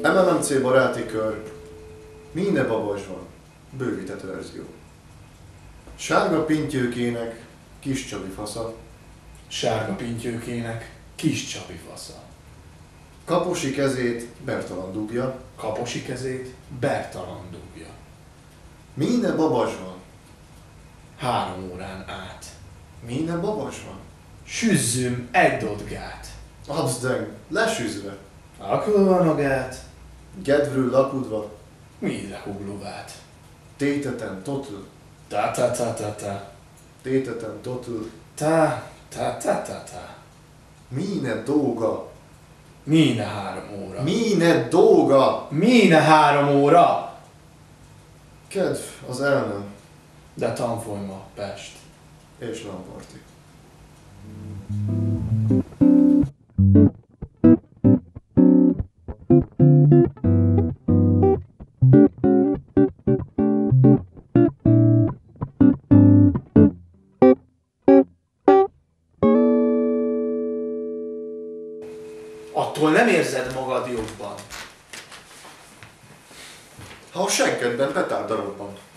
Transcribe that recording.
MMMC baráti kör, minden babas van, bővített verzió. Sárga pintyőkének kis Csabi fasza. Sárga pintyőkének kis Csabi fasza. Kaposi kezét Bertalan dugja. Kaposi kezét Bertalan dugja. Minden babas van. 3 órán át. Minden babas van. Süzzüm egy dodgát. Abzdeng, lesüzve. Akulva magát, Gedvrül lakudva, mire hugluvát. téteten totul. Ta-ta-ta-ta-ta. Téteten totul. Ta-ta-ta-ta-ta. Mine dolga. Mine 3 óra. Mine dolga. Mine 3 óra. Kedv az elnem De tanfolyma Pest. és Lamparti. Attól nem érzed magad jobban. Ha a senkedben petárda robban.